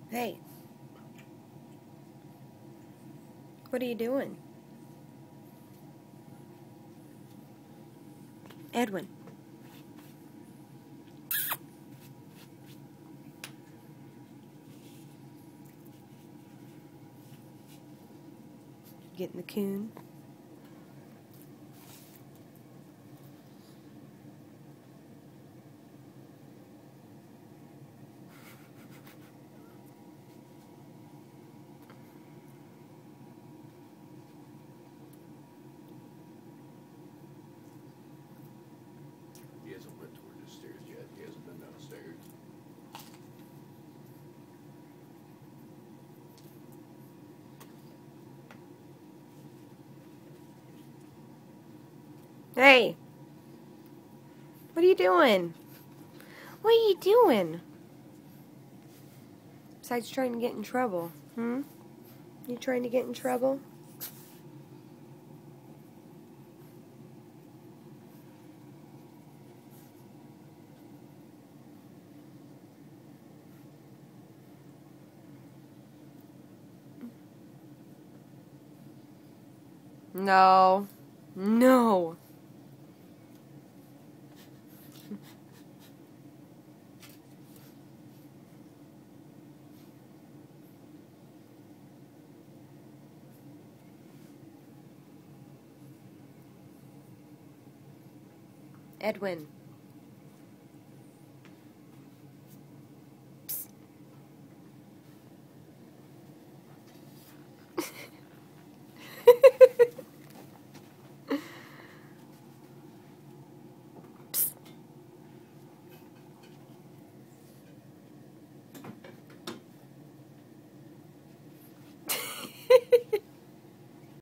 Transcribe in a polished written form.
Hey, what are you doing? Edwin. Getting the coon. He hasn't went toward the stairs yet. He hasn't been downstairs. Hey, what are you doing? What are you doing? Besides trying to get in trouble, You trying to get in trouble? No. No. Edwin.